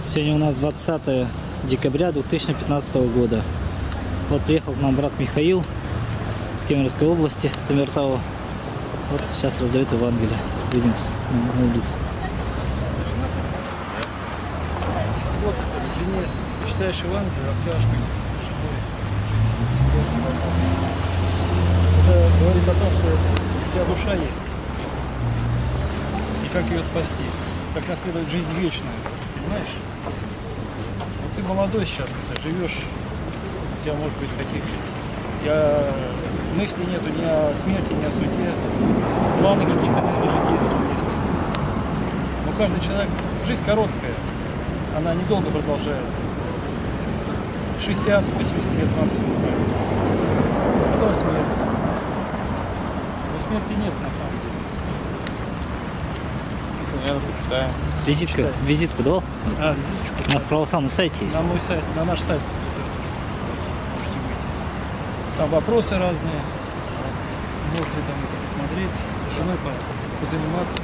Сегодня у нас 20 декабря 2015 года. Вот приехал к нам брат Михаил с Кемеровской области, с Тамертау. Вот сейчас раздает Евангелие. Видим на улице. Вот, жене, читаешь Евангелие, расскажешь, как это говорит о том, что у тебя душа есть. И как ее спасти. Как наследовать жизнь вечную. Понимаешь? Вот ты молодой сейчас, живешь, у тебя может быть мыслей нету ни о смерти, ни о суде. Планы какие-то, наверное, житейские есть. Но каждый человек, жизнь короткая, она недолго продолжается. 60-80 лет максимум. Потом смерть. Но смерти нет на самом деле. Да. Визитку давал? Визиточку. У нас православный сайт есть. На мой сайт, на наш сайт можете выйти. Там вопросы разные. Можете там это посмотреть, с женой позаниматься.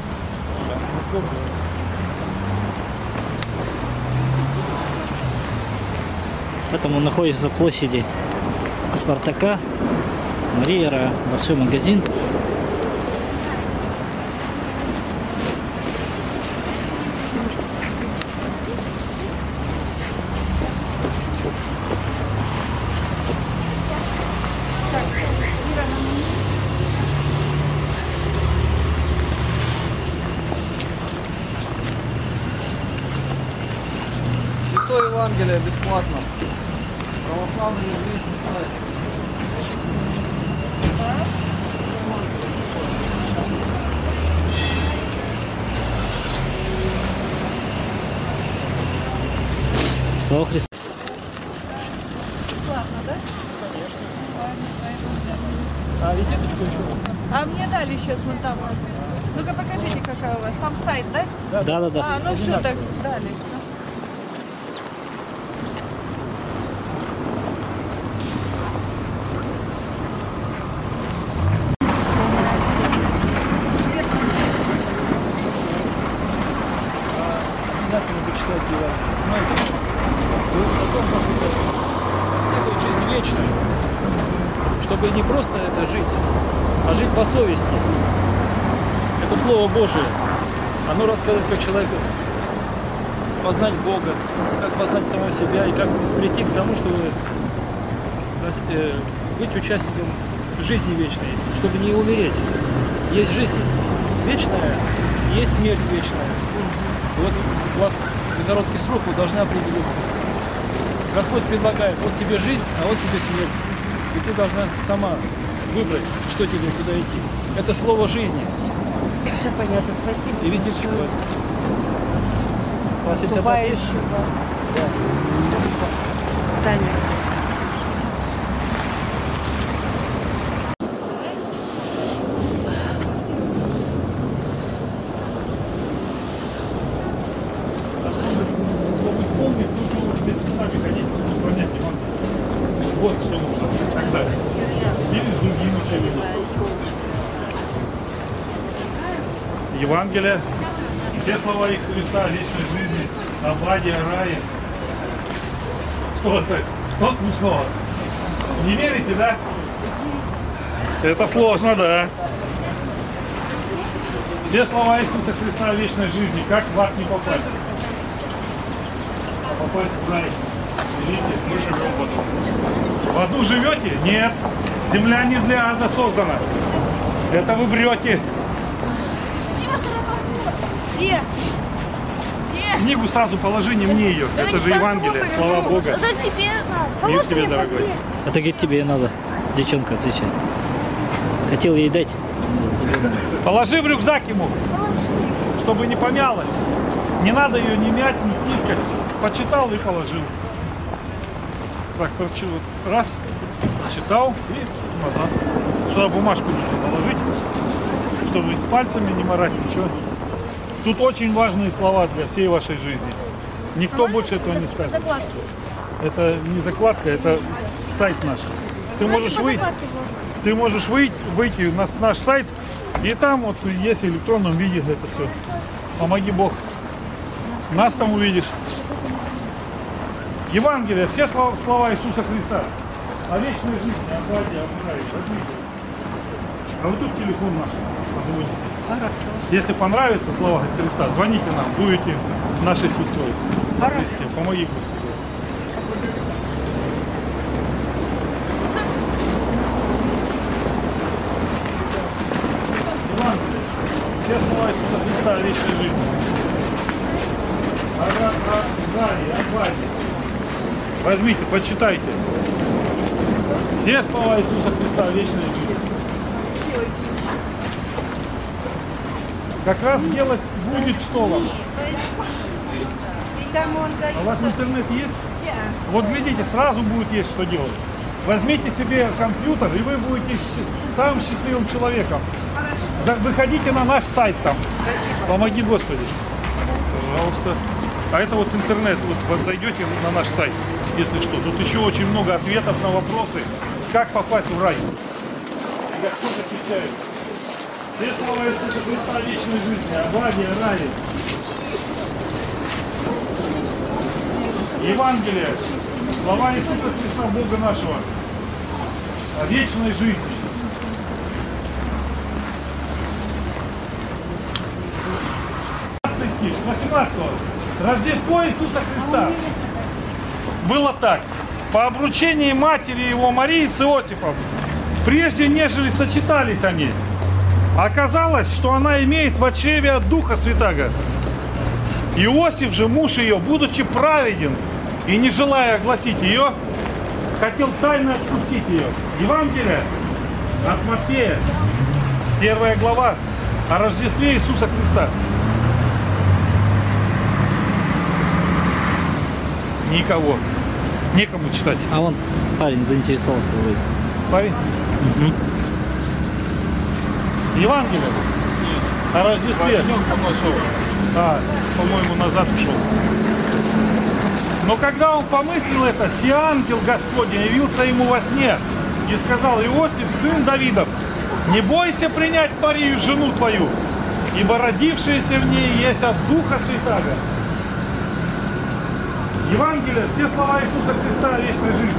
Поэтому он находится в площади Спартака. Мария, большой магазин. Святое Евангелие бесплатно. Православный еврейский сайт. Слава Христу. Платно, да? А визиточку еще? А мне дали сейчас вон там. Ну-ка покажите, какая у вас. Там сайт, да? Да. А, ну все, так дали. Обязательно почитать Евангелие. Говорит о том, как это наследовать жизнь вечную. Чтобы не просто это жить, а жить по совести. Это Слово Божие. Оно рассказывает, как человек познать Бога, как познать самого себя и как прийти к тому, чтобы быть участником жизни вечной, чтобы не умереть. Есть жизнь вечная, есть смерть вечная. И вот у вас за короткий срок вы должны определиться. Господь предлагает, вот тебе жизнь, а вот тебе смерть. И ты должна сама выбрать, что тебе туда идти. Это слово жизни. Все понятно, спасибо. И визиточку. Спасибо. Наступающий вас. Да. Таня. Чтобы исполнить, нужно вместе с нами ходить, исполнять Евангелие. Вот что нужно и так далее. Или с другими целями. Евангелие, все слова их Христа о вечной жизни, о благе, о рае. Что это? Что смешного? Не верите, да? Это сложно, да. Все слова Иисуса Христа о вечной жизни, как в ад не попасть? Попасть в рай. Видите, мы живем в аду. В аду живете? Нет. Земля не для ада создана. Это вы врете. Где? Где? Книгу сразу положи, не мне ее. Это же Евангелие, слова Бога. Это тебе надо. Мир тебе, дорогой. Это, говорит, тебе надо. Девчонка отвечает. Хотел ей дать. Положи в рюкзак ему, чтобы не помялась. Не надо ее ни мять, ни тискать. Почитал и положил. Так, раз, читал и назад. Сюда бумажку нужно положить, чтобы пальцами не морать, ничего. Тут очень важные слова для всей вашей жизни. Никто больше этого не скажет. Закладки. Это не закладка, это сайт наш. Ты можешь выйти на наш сайт, и там вот есть в электронном виде это все. Помоги Бог. Нас там увидишь. Евангелие, все слова Иисуса Христа о вечной жизни, о Боге, о рае. Возьмите. А вот тут телефон наш. Позвоните. Если понравятся слова Христа, звоните нам, будете нашей сестрой. Христе, помоги, Господи. Евангелие, все слова Иисуса Христа о вечной жизни. О Боге. Возьмите, почитайте. Все слова Иисуса Христа о вечной жизни. Как раз делать будет что вам? А у вас интернет есть? Вот глядите, сразу будет есть что делать. Возьмите себе компьютер, и вы будете самым счастливым человеком. Выходите на наш сайт там. Помоги Господи. Пожалуйста. А это вот интернет. Вот зайдете на наш сайт, если что. Тут еще очень много ответов на вопросы, как попасть в рай. Господь отвечает. Все слова Иисуса Христа о вечной жизни, о Боге, о рае. Евангелие, слова Иисуса Христа, Бога нашего, о вечной жизни. Стих, 18. Рождество Иисуса Христа было так. По обручении матери его Марии с Иосифом, прежде нежели сочетались они, оказалось, что она имеет в чреве от Духа Святаго. Иосиф же, муж ее, будучи праведен и не желая огласить ее, хотел тайно отпустить ее. Евангелие от Матфея, 1 глава, о Рождестве Иисуса Христа. Никого. Некому читать. А вон парень заинтересовался вроде. Парень? Угу. Евангелие о Рождестве. Со мной шел. По-моему, назад ушел. Но когда он помыслил это, сей ангел Господень явился ему во сне и сказал: Иосиф, сын Давидов, не бойся принять Марию, жену твою, ибо родившаяся в ней есть от Духа Святаго. Евангелие, все слова Иисуса Христа о вечной жизни.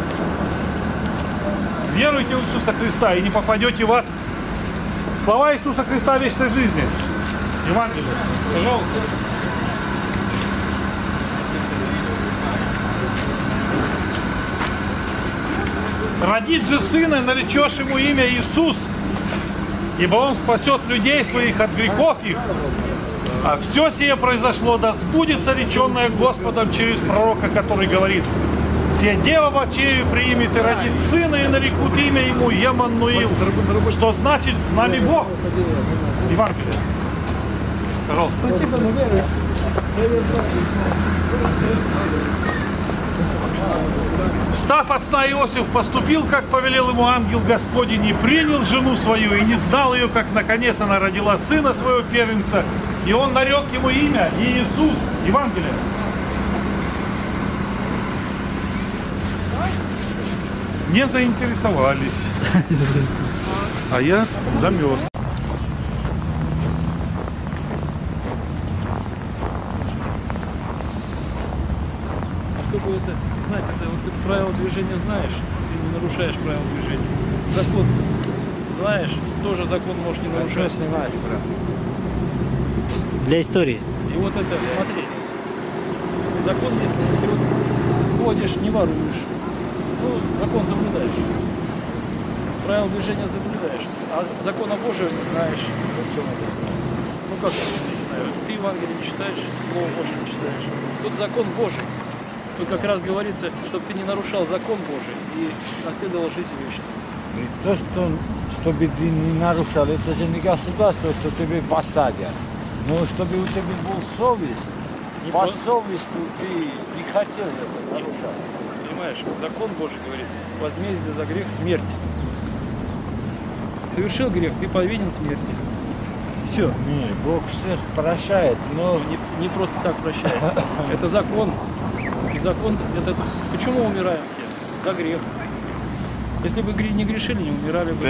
Веруйте в Иисуса Христа и не попадете в ад. Слова Иисуса Христа о вечной жизни. Евангелие, пожалуйста. Родит же сына, наречешь ему имя Иисус, ибо он спасет людей своих от грехов их. А все сие произошло, да сбудется реченное Господом через пророка, который говорит: «Сия дева в чреве примет и родит сына, и нарекут имя ему Емануил», что значит «С нами Бог». Евангелие. Пожалуйста. Спасибо, но верю. Встав от сна, Иосиф поступил, как повелел ему ангел Господень, и принял жену свою, и не знал ее, как наконец она родила сына своего первенца, и он нарек ему имя Иисус. Евангелие. Не заинтересовались, а я замерз. Чтобы это знать, когда вот ты правила движения знаешь, ты не нарушаешь правила движения. Закон знаешь, тоже закон можешь не нарушать. Для истории. И вот это, смотри, закон нет, ты вот ходишь, не воруешь, ну, закон соблюдаешь, правила движения соблюдаешь, а закона Божьего не знаешь. Ну как, не знаю, ты Евангелие не читаешь, Слово Божие не читаешь. Тут закон Божий. Тут как раз говорится, чтобы ты не нарушал закон Божий и наследовал жизнь вечную. И то, что, чтобы ты не нарушал, это же не государство, что тебе посадят. Но чтобы у тебя был совесть, Не по по- совести ты не хотел это нарушать. Понимаешь, закон Божий говорит, возмездие за грех — смерть. Совершил грех, ты повинен смерти. Все. Не, Бог всех прощает, но Не просто так прощает. Это закон. И закон, это почему мы умираем все? За грех. Если бы не грешили, не умирали бы.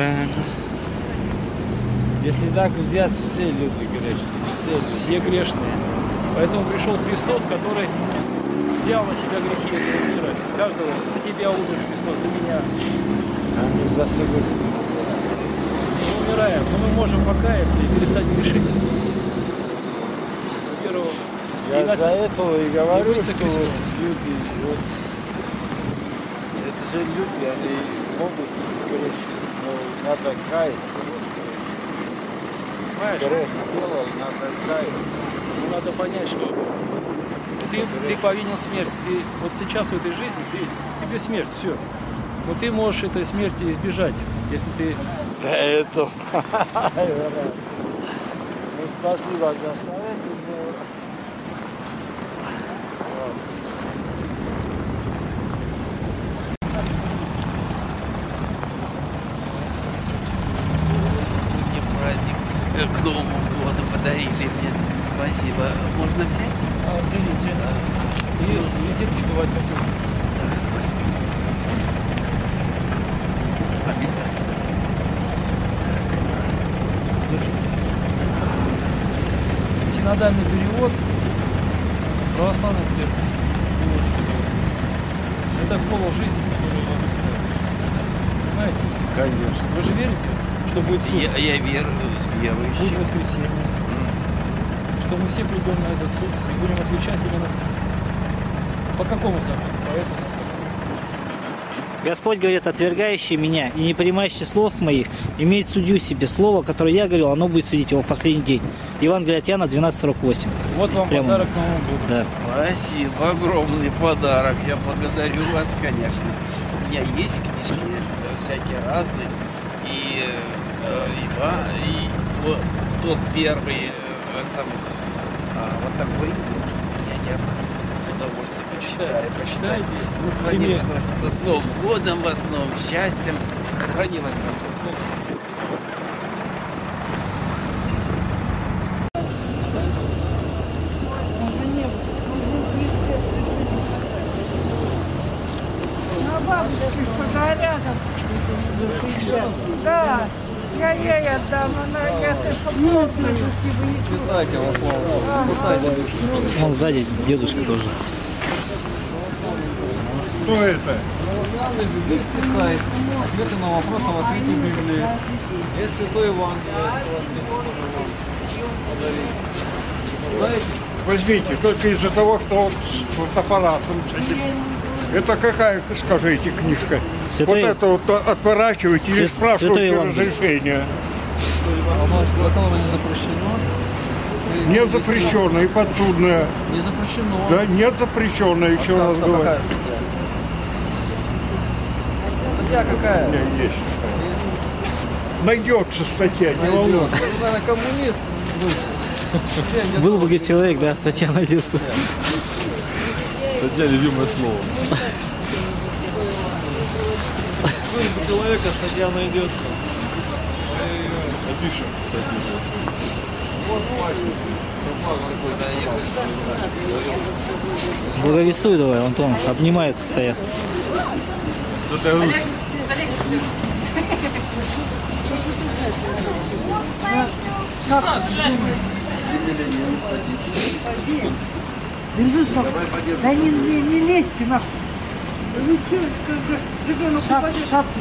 если так взять, все люди грешные, все люди. Все грешные. Поэтому пришел Христос, который взял на себя грехи этого мира, каждого, за тебя умер Христос, за меня. Они за собой. Мы умираем, но мы можем покаяться и перестать грешить. Первого. Я за этого и говорю, выйти что крестить. люди, вот, это же люди, они могут грешить, но надо каяться. Понимаешь? Грех сделал, надо каяться. Ну, надо понять, что ты повинен смерти. Ты вот сейчас в этой жизни, тебе смерть, все. Но ты можешь этой смерти избежать, если ты... Да это... Ну, спасибо за совет. Мне праздник к Новому году подарили мне. Спасибо. Можно взять? Берите. И визиточку возьмете. Обязательно. Синодальный перевод православной церкви. Это слово жизни, которое у вас. Понимаете? Конечно. Вы же верите, что будет суд? Я верующий. Будет воскресенье. Что мы все придем на этот суд и будем отвечать именно по какому закону? Поэтому Господь говорит, отвергающий меня и не принимающий слов моих, имеет судью себе. Слово, которое я говорил, оно будет судить его в последний день. Евангелие от Иоанна 12:48. вот вам Прямо. подарок к Новому году. Да. Спасибо, огромный подарок. Я благодарю вас, конечно. У меня есть книжки всякие разные. И вот тот первый, вот такой. Я с удовольствием почитаю. Почитайте. Ну, В семье. с Новым годом вас, с новым счастьем. Храни вас Господь. На бабушке сюда рядом. Да, я ей отдам, она это плотно. Читайте во славу. Кусайте души. Вон сзади дедушка тоже. Что это? Читает. Ответы на вопросы в открытии Библии. Есть Святой Евангелие. Знаете? Возьмите, только из-за того, что вот с аппаратом. Это какая, скажите, книжка? Святой- Вот это вот отворачиваете или Святой спрашиваете Евангелие. разрешение. Оно законом не запрещено. Не запрещенное и подсудное. Не запрещено. Да нет запрещенное, еще раз Какая говорю. статья? Статья какая? Не, есть. Найдется статья, не волнуйтесь. Найдет. Ну, наверное, коммунист. Был бы человек, да, статья найдется. Статья любимое слово. Человека статья найдет. Напишем. Благовествуй давай, Антон, обнимается стоят. Держи шапку. Да не лезьте нахуй. Вы что, ребенок упадет? Шапку.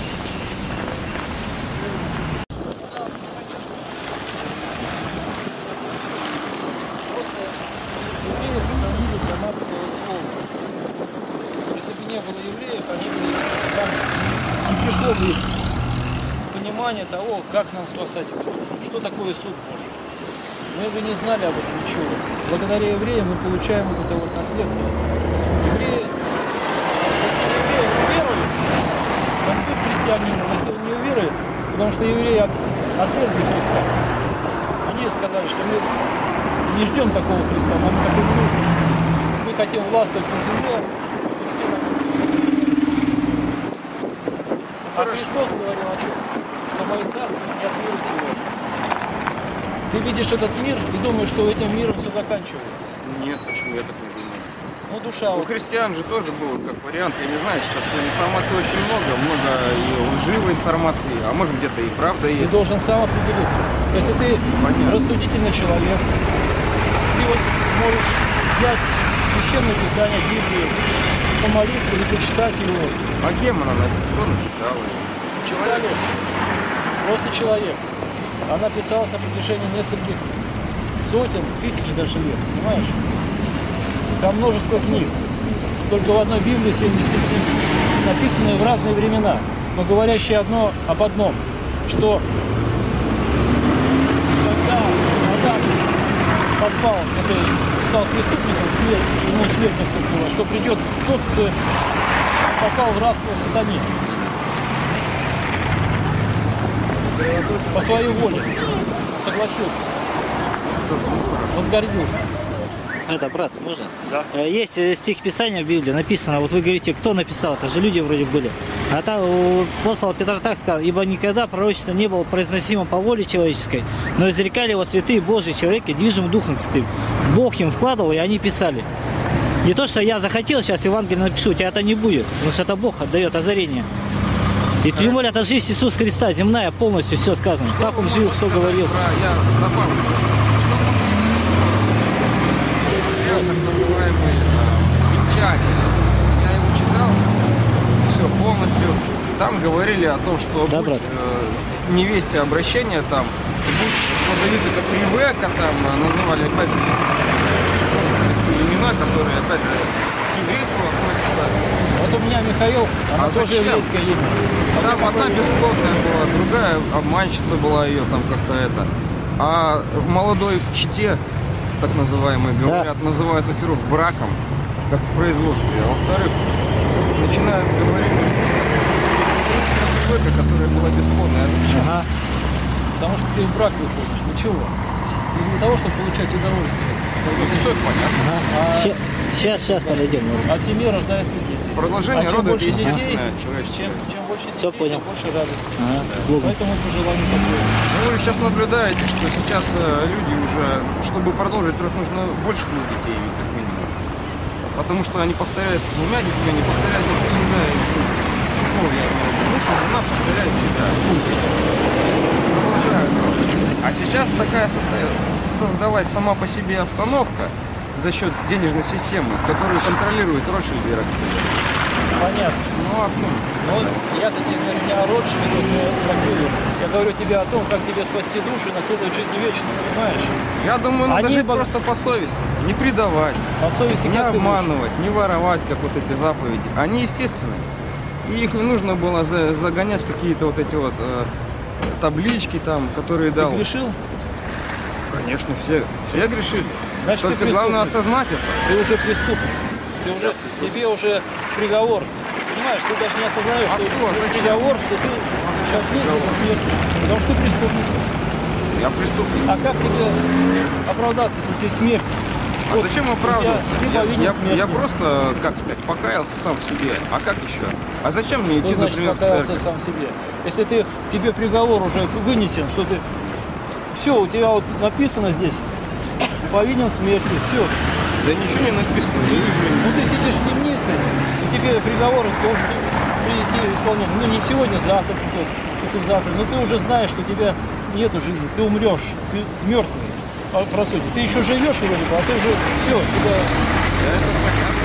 Евреи сохранили для нас это вот слово. Если бы не было евреев, они бы не пришло бы понимание того, как нам спасать эту душу, что такое суд Божий. Мы бы не знали об этом ничего. Благодаря евреям мы получаем вот это вот наследство. Евреи, если евреи уверуют, он будет христианином, если он не уверует, потому что евреи отвергли Христа. Они сказали, что мы не ждем такого Христа, нам такой не нужен. Мы хотим властвовать на земле, чтобы все нам... А Христос говорил о чем? Что мое царство не от мира сего. Ты видишь этот мир и думаешь, что этим миром все заканчивается. Нет, почему я так не думаю? Ну, душа У вот. христиан же тоже был как вариант, я не знаю, сейчас информации очень много и лживой информации, а может где-то и правда Ты есть. должен сам определиться. Если ты Понятно. рассудительный человек, ты вот можешь взять священное писание Библии, помолиться или почитать его. А кем она кто написал? Писали просто человек. Она писалась на протяжении нескольких сотен, тысяч даже лет, понимаешь? Там множество книг. Только в одной Библии 77, написанные в разные времена, но говорящие одно об одном, что когда Адам подпал, который стал преступником, ему смерть наступила, что придет тот, кто попал в рабство сатане. По своей воле согласился, возгордился. Это, брат, можно? Да. Есть стих Писания в Библии, написано, вот вы говорите, кто написал, это же люди вроде были. А там апостол Петр так сказал, ибо никогда пророчество не было произносимо по воле человеческой, но изрекали его святые Божьи человеки, движимы Духом Святым. Бог им вкладывал, и они писали. Не то, что я захотел, сейчас Евангелие напишу, у тебя это не будет, потому что это Бог отдает озарение. И тем более это жизнь Иисуса Христа, земная, полностью все сказано. Как он жил, что говорил. Я добавлю. Так называемый печать. Я его читал, все полностью. Там говорили о том, что Да, будь невесте обращение там, будь плодовитой, как Ревека, там называли опять же имена, которые опять же к еврейству относятся. Вот у меня Михаил, она тоже зачем? еврейское имя. Там одна бесплодная была, другая обманщица была ее там как-то это. А в молодой чете, так называемые, говорят, называют, во-первых, браком, как в производстве, а во-вторых, начинают говорить о человеке, которая была бесплодная. Ага. Потому что ты в брак выходишь, ничего. Не для того, чтобы получать удовольствие. Это понятно. Ага. Сейчас подойдем. А в семье рождаются дети. Продолжение чем рода — это больше детей, естественное человеческое. чем больше детей, Всё понял. тем больше радости. Ага, с Богом. Поэтому пожелание такое. Ну, вы сейчас наблюдаете, что сейчас люди уже, чтобы продолжить род, нужно больше детей, ведь как минимум. Потому что они повторяют двумя детьми, они повторяют только себя. Ну, я имею в виду, муж и жена повторяют себя. Продолжают род. А сейчас такая создалась сама по себе обстановка за счет денежной системы, которую контролирует Ротшильд и Рокфеллер. Понятно. Ну, а ну, Но я-то тебе говорю не о Ротшильде, не о Рокфеллере. Я говорю тебе о том, как тебе спасти душу и наследовать жизнь вечную, понимаешь? я думаю, надо Они жить просто по совести, не предавать, По совести не как ты думаешь? обманывать, не воровать, как вот эти заповеди. Они естественные. И их не нужно было загонять в какие-то вот эти вот таблички там, которые Ты дал. грешил? Конечно, все грешили. Значит, Только ты главное преступник. осознать это. Ты уже преступник. Тебе уже приговор. Понимаешь, ты даже не осознаешь, А что кто? это Зачем? приговор, что ты сейчас ездил на смерть. Потому что ты преступник. Я преступник. А как тебе оправдаться, если тебе смерть? А Вот зачем ты оправдываться? повинен смерти. Я просто, как сказать, покаялся сам в себе. А как еще? А зачем мне Что идти, значит например, в покаялся церковь? сам себе? Если тебе приговор уже вынесен, что ты... Все, у тебя вот написано здесь, повинен смерти, все. Да ничего не написано, не вижу. Ну ты сидишь в темнице, и тебе приговор должен прийти исполнение. Ну не сегодня, завтра, послезавтра. Но ты уже знаешь, что у тебя нету жизни, ты умрешь, ты мертвый, по сути. Ты еще живешь вроде бы, а ты уже все, тебя... Да это понятно.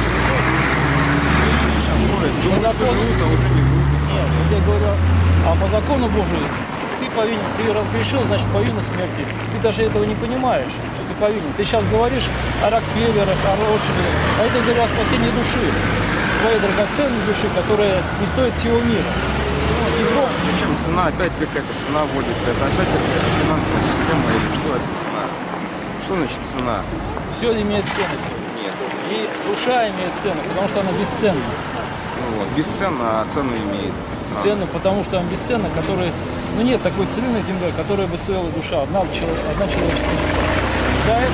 Сейчас ходят, думают, что закон- живут, а уже не живут. Нет, вот я говорю, а по закону Божию ты повинен, ты разгрешил, значит повинен смерти. Ты даже этого не понимаешь, что ты повинен. Ты сейчас говоришь о Рокфеллерах, о Ротшильдах, а это говорю о спасении души, твоей драгоценной души, которая не стоит всего мира. Зачем цена? Опять какая-то цена вводится. Это опять какая-то финансовая система или что это цена? Что значит цена? Все имеет ценность. Нет. И душа имеет цену, потому что она бесценна. Ну вот, бесценно, а цену имеет. Цену, потому что она бесценна, которая... Ну нет такой цены на земле, которая бы стоила душа. Одна человеческая душа. За это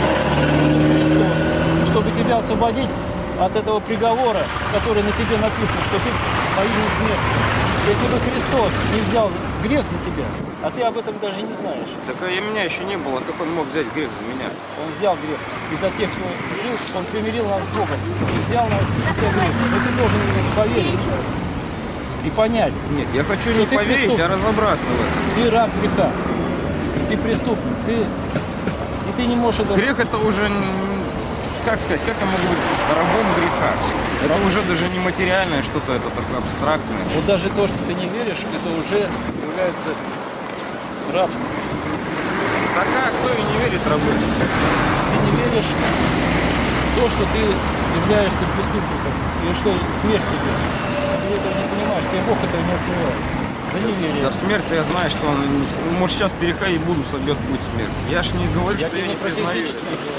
Христос, чтобы тебя освободить от этого приговора, который на тебе написан, что ты повинен смерти. Если бы Христос не взял грех за тебя, а ты об этом даже не знаешь. Так и меня еще не было, как он мог взять грех за меня? Он взял грех. И за тех, кто жил, он примирил нас с Богом. И взял на себя грех. Но ты должен поверить и понять. Нет, я хочу не ты поверить, преступник. а разобраться в этом. Ты раб греха. Ты преступник. И ты не можешь это... Грех это уже как сказать, как я могу быть рабом греха? Это уже даже не материальное что-то, это такое абстрактное. Вот даже то, что ты не веришь, это уже является рабством. Так а кто и не верит рабы? Ты не веришь в то, что ты являешься преступником, и что смерть тебе. Ты этого не понимаешь, тебе Бог этого не открывает. За неверие. За смерть я знаю, что он, может, сейчас переходить буду, собьет будет смерть. Я ж не говорю, что я не признаю.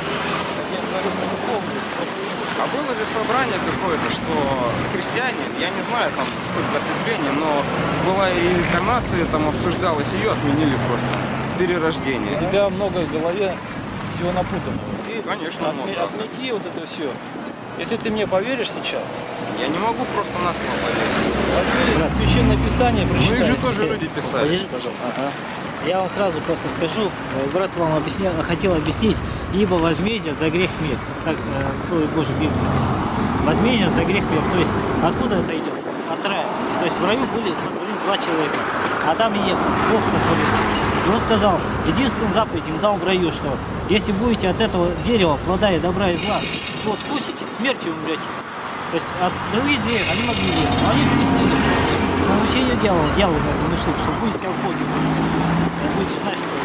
А было же собрание какое-то, что христиане, я не знаю там сколько ответвлений, но была и инкарнация, там обсуждалась, ее отменили просто. Перерождение. У тебя много в голове всего напутанного. Ты Конечно, много. отмети вот это все. Если ты мне поверишь сейчас, Я не могу просто на слово поверить. Священное Писание Ну прочитай. их же тоже люди писали. Подержи, пожалуйста. Я вам сразу просто скажу, брат вам хотел объяснить, ибо возмездие за грех смерть. Так в Слове Божьем в Библии написано. Возмездие за грех смерть. То есть откуда это идет? От рая. То есть в раю были сотворены два человека. Адам и Ева. Бог сотворил. И он сказал, единственную заповедь им дал в раю, что если будете от этого дерева, плода и добра и зла, вот вкусите, смертью умрете. То есть от других дверей они могли есть, но они вкусили. По научению дьявола это внушил, что будет как боги. Будете знать, что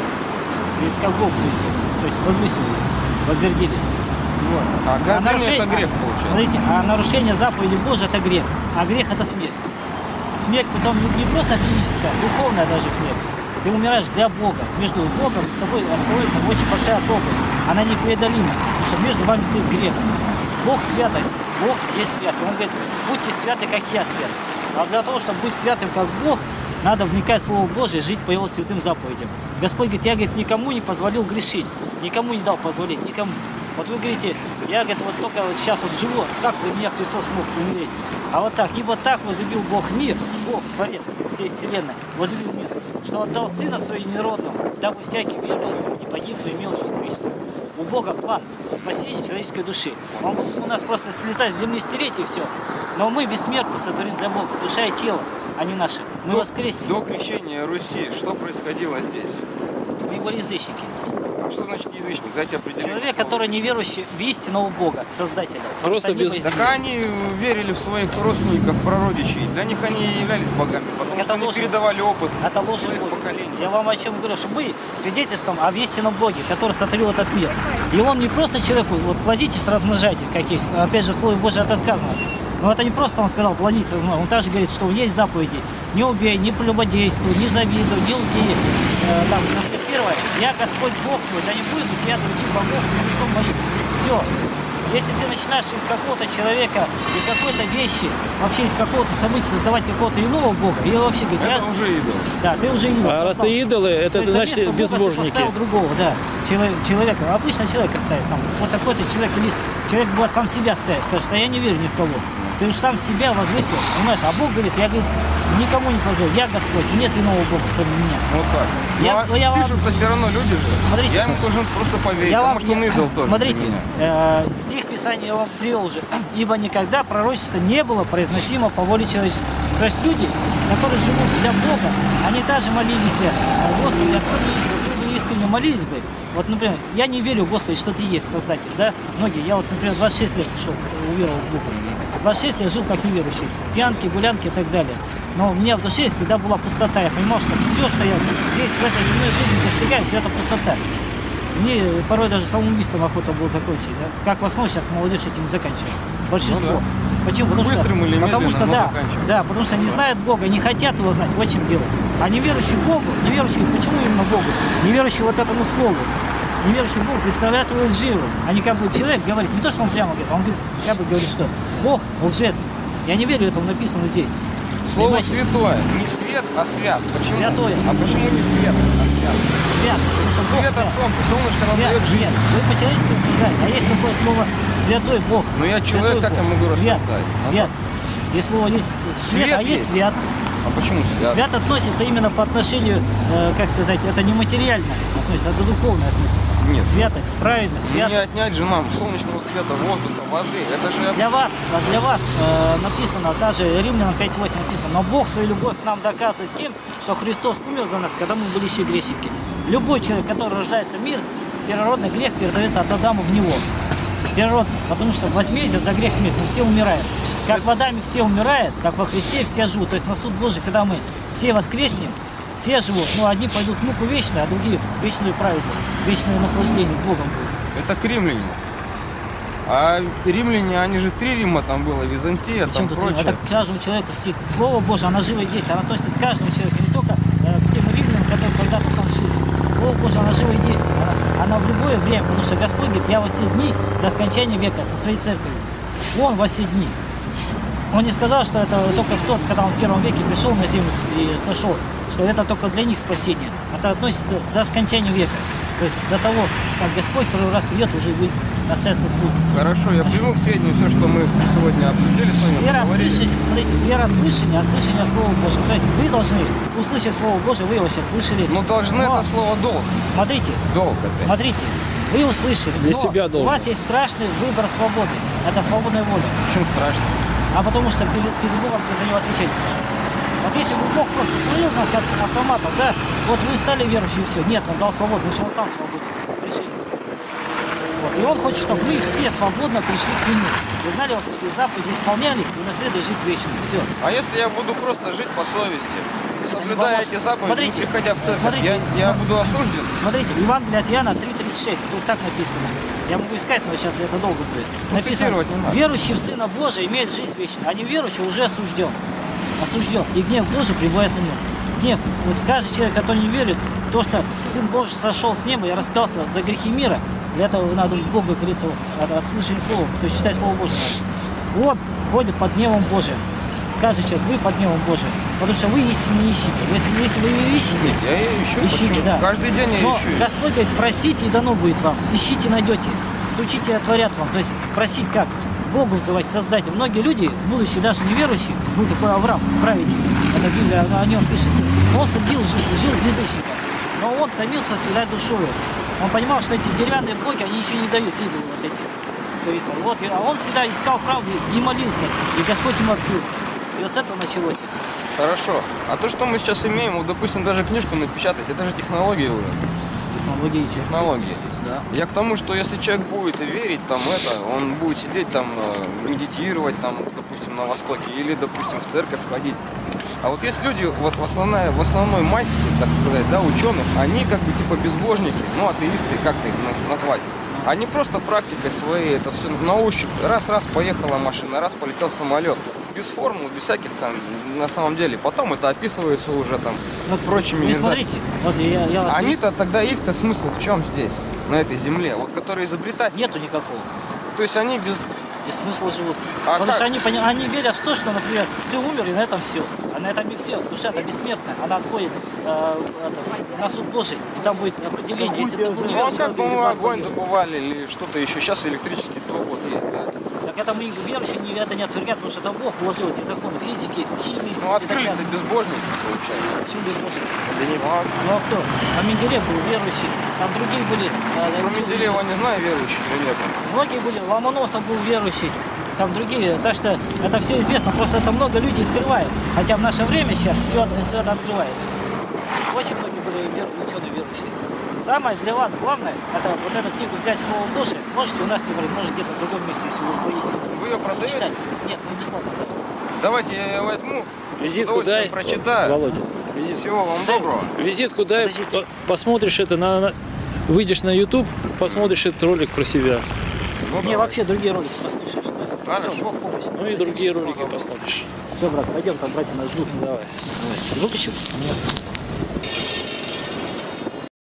ведь как Бог будете. То есть возвысили, возгордились. Вот. А нарушение это грех получается. Смотрите, а нарушение заповеди Божьей это грех, а грех это смерть. Смерть потом не просто физическая, духовная даже смерть. Ты умираешь для Бога. Между Богом с тобой остается очень большая пропасть. Она непреодолима, потому что между вами стоит грех. Бог святость, Бог есть свят. Он говорит, будьте святы, как я свят. А для того, чтобы быть святым, как Бог, надо вникать в Слово Божие, жить по Его святым заповедям. Господь говорит, я, говорит, никому не позволил грешить, никому не дал позволить, никому. Вот вы говорите, я, говорит, вот только вот сейчас вот живу, как за меня Христос мог умереть? А вот так, ибо так возлюбил Бог мир, Бог, Творец всей вселенной, возлюбил мир, что отдал Сына Своего Единородного, дабы всякий верующий не погиб, но имел жизнь вечную. У Бога план спасения человеческой души. Он мог у нас просто слетать с земли, стереть и все. Но мы бессмертны, сотворены для Бога, душа и тело, а не наши. Мы воскресим. До крещения Руси что происходило здесь? Мы были язычники. Что значит язычник? Дайте определение. Человек, который не верующий в истинного Бога, Создателя. Просто без- Так они верили в своих родственников, прародичей. Для них они и являлись богами, потому Это что они ложь. передавали опыт Это ложь своих Бога. поколений. Я вам о чем говорю, что мы свидетельством об истинном Боге, который сотворил этот мир. И он не просто человеку, вот плодитесь, размножайтесь, как есть, опять же в Слове Божьем это сказано. Но это не просто он сказал плодитесь, размножайтесь. Он также говорит, что есть заповеди. Не убей, не прелюбодействуй, не завидуй, не лги. Там, первое, я Господь Бог твой, да не будет у тебя других богов перед лицом моим. Все. Если ты начинаешь из какого-то человека, из какой-то вещи, вообще из какого-то события создавать какого-то иного Бога, или вообще говорит, Это уже идол. да, ты уже идол. А раз ты идолы, То это есть значит за место Бога ты безбожники. поставил другого, да, человека. Обычно человека ставит там. Вот такой-то человек, или человек будет сам себя ставить, скажет, а я не верю ни в кого. Ты уж сам себя возвысил, понимаешь? А Бог говорит, я говорит, никому не позволю, я Господь, нет иного Бога, кроме меня. Вот так. Я вам- Пишут-то все равно люди же. Смотрите. Я им должен просто поверить, потому что он идол тоже Смотрите, для меня. стих Писания я вам привел уже. Ибо никогда пророчество не было произносимо по воле человеческой. То есть люди, которые живут для Бога, они также молились, Господи, открой мне истину, вы искренне молились бы. Вот, например, я не верю, Господи, что Ты есть Создатель, да? Многие, я вот, например, 26 лет пришел, уверовал в Бога. 26 я жил как неверующий, пьянки, гулянки и так далее. Но у меня в душе всегда была пустота. Я понимал, что все, что я здесь, в этой земной жизни достигаю, все это пустота. Мне порой даже самоубийством охота было закончить. Да? Как в основном сейчас молодежь этим заканчивает. Большинство. Ну да. Почему? Потому Быстрым или потому что медленным, но да, заканчивает. да, потому что не знают Бога, не хотят его знать. Вот в чем дело. А неверующий Богу, неверующий, почему именно Богу? Неверующий вот этому слову. Неверующий Бог представляет его лживым. А не как бы человек говорит, не то, что он прямо говорит, он как бы говорит, что Бог лжец. Я не верю этому, написано здесь. Слово Понимаете? святое. Не свет, а свят. Почему? Святое. А почему не свет, а свят? Свят. Потому что Бог Свет от свят. солнца, солнышко нам Свят. дает жизнь. Нет, вы по-человечески рассуждаете. А есть такое слово святой Бог. Ну, я человек, Святой как я Бог. могу Свят. рассуждать? Свят. Есть слово есть свет, Свет а есть есть. свят. А почему свят? Свят относится именно по отношению, как сказать, это не материально относится, это духовно относится. Нет. Святость, правильно, Не святость. отнять же нам солнечного света, воздуха, воды. Это же... Для вас написано, даже Римлянам 5:8 написано, но Бог свою любовь к нам доказывает тем, что Христос умер за нас, когда мы были еще грешники. Любой человек, который рождается в мир, первородный грех передается от Адама в него. Перерод, потому что возмездие за грех смерть, мы все умираем. Как в Адаме все умирают, так во Христе все живут. То есть на суд Божий, когда мы все воскреснем, все живут. Но одни пойдут в муку вечную, а другие в вечную праведность, вечное наслаждение с Богом будет. Это к римлянам. А римляне, они же 3 Рима там было, Византия, Причем там тут прочее. это к каждому человеку стих. Слово Божие, оно живо и действует. Оно относится к каждому человеку, не только к тем римлянам, которые когда-то там жили. Слово Божие, оно живо и действует. Оно в любое время, потому что Господь говорит, я во все дни до скончания века со своей церковью. Он во все дни. Он не сказал, что это только в тот, когда он в первом веке пришел на землю и сошел, что это только для них спасение. Это относится до скончания века. То есть до того, как Господь второй раз придет, уже будет касаться суд. Хорошо, я приму к сведению все, что мы сегодня обсудили с вами. Вера поговорили. слышания, смотрите, вера слышания, а слышание Слова Божьего. То есть вы должны услышать Слово Божие, вы его сейчас слышали. Ну, должны Но, это слово долг. Смотрите, Долг это. смотрите, вы услышали. Для но себя у должен. вас есть страшный выбор свободы. Это свободная воля. Чем страшно? А потому что перед Богом ты за него отвечать. Вот если бы Бог просто строил нас как автоматом, да, вот вы стали верующими, все. Нет, он дал свободу, потому что он сам свободен. Решение свободы. Вот. И он хочет, чтобы мы все свободно пришли к нему. Вы знали, вот эти заповеди исполняли и наследовали жизнь вечную. Все. А если я буду просто жить по совести, соблюдая эти заповеди, Смотрите, не приходя в церковь, смотрите, я буду осужден? Смотрите, Евангелие от Иоанна 3:36, тут так написано. Я могу искать, но сейчас это долго будет. Написано, цитировать не надо. верующий в Сына Божия имеет жизнь вечную, а неверующий уже осужден. Осужден. И гнев Божий пребывает на нем. Гнев. Вот каждый человек, который не верит, то, что Сын Божий сошел с неба и распялся за грехи мира, для этого надо Богу, как говорится, от слышания слова, то есть читать Слово Божие. Вот ходит под гневом Божиим. Каждый человек, вы под гневом Божиим. Потому что вы истину не ищете. Если вы ее ищете, Я ее ищу. ищите, Почему? да. Каждый день я Но ищу. Господь говорит, просите и дано будет вам. Ищите, найдете. Стучите и отворят вам. То есть просить как? Богу взывать, Создатель. Многие люди, будучи даже неверующие, был такой Авраам, праведник. Это Библия, о нем пишется. Он жил в язычниках. Но он томился всегда душою. Он понимал, что эти деревянные боги, они ничего не дают, идолы вот эти. Говорится. Вот, а он всегда искал правду и молился. И Господь ему открылся. И вот с этого началось. Хорошо. А то, что мы сейчас имеем, вот, допустим, даже книжку напечатать, это же технологии уже. Технологии. Технологии. Да. Я к тому, что если человек будет верить, там это, он будет сидеть там, медитировать там, допустим, на Востоке, или, допустим, в церковь ходить. А вот есть люди, вот в основной массе, так сказать, да, ученых, они как бы типа безбожники, ну, атеисты, как их назвать. Они просто практикой своей, это все на ощупь. Раз поехала машина, раз полетел самолет. Без формул, без всяких там, на самом деле. Потом это описывается уже там прочими. Вы смотрите, вот я вас... Они-то тогда их-то смысл в чем здесь, на этой земле? Вот которые изобретать. Нету никакого. То есть они без... Без смысла живут. А Потому как? что они верят в то, что, например, ты умер, и на этом все. А на этом и все. Душа-то бессмертная. Она отходит на суд Божий, и там будет определение. Если ты был Ну а неверующий, как бы или мы так, огонь или- добывали или что-то еще? Сейчас электрический ток вот есть, да. Так это мы верующие это не отвергают, потому что это Бог вложил эти законы физики, химии. Ну открыли-то безбожники, получается. Почему безбожие? Да не могу. Ну а кто? А Менделеев был верующий, там другие были. Про Менделеева не знаю, верующий или нет. Многие были, Ломоносов был верующий, там другие, так что это все известно, просто это много людей скрывает. Хотя в наше время сейчас все это открывается. Очень многие были ученые верующие. Самое для вас главное, это вот эту книгу взять Слово Божие. Можете у нас не брать, может где-то в другом месте, если вы боитесь. Вы ее продаете? Читать. Нет, мы бесплатно продаем. Давайте я ее возьму, Визитку удовольствием дай, прочитаю. Володя. Визит. Всего вам доброго. Визитку дай, Подождите. посмотришь это, выйдешь на YouTube, посмотришь этот ролик про себя. Не, вообще другие ролики послушаешь. Да? Хорошо. Все, Бог помощь. Ну и другие ролики посмотришь. Все, брат, пойдем, там братья нас ждут. Давай. Выключил? Нет.